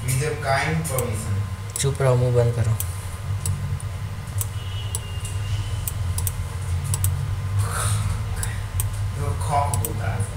with your kind permission. चुप रहो, मुंह बंद करो। वो खौफ होता है